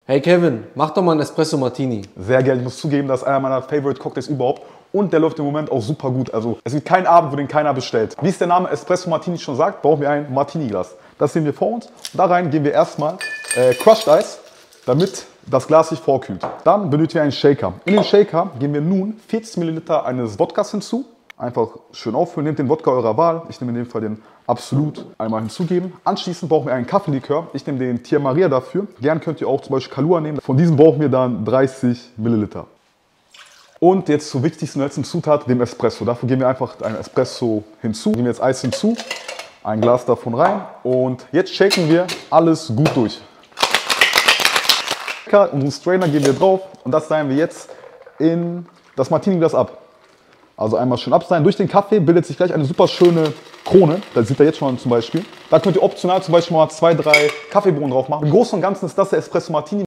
Hey Kevin, mach doch mal einen Espresso Martini. Sehr gerne. Ich muss zugeben, das ist einer meiner Favorite Cocktails überhaupt. Und der läuft im Moment auch super gut. Also es gibt keinen Abend, wo den keiner bestellt. Wie es der Name Espresso Martini schon sagt, brauchen wir ein Martini-Glas. Das sehen wir vor uns. Da rein geben wir erstmal Crushed Eis, damit das Glas sich vorkühlt. Dann benötigen wir einen Shaker. In den Shaker geben wir nun 40 ml eines Wodkas hinzu. Einfach schön auffüllen. Nehmt den Wodka eurer Wahl. Ich nehme in dem Fall den Absolut einmal hinzugeben. Anschließend brauchen wir einen Kaffeelikör. Ich nehme den Tia Maria dafür. Gern könnt ihr auch zum Beispiel Kahlua nehmen. Von diesem brauchen wir dann 30 Milliliter. Und jetzt zur wichtigsten und letzten Zutat, dem Espresso. Dafür geben wir einfach einen Espresso hinzu. Geben wir jetzt Eis hinzu, ein Glas davon rein und jetzt shaken wir alles gut durch. Unseren Strainer geben wir drauf und das leihen wir jetzt in das Martini-Glas ab. Also einmal schön abseihen. Durch den Kaffee bildet sich gleich eine super schöne Krone. Das sieht ihr jetzt schon zum Beispiel. Da könnt ihr optional zum Beispiel mal 2, 3 Kaffeebohnen drauf machen. Im Großen und Ganzen ist das der Espresso Martini.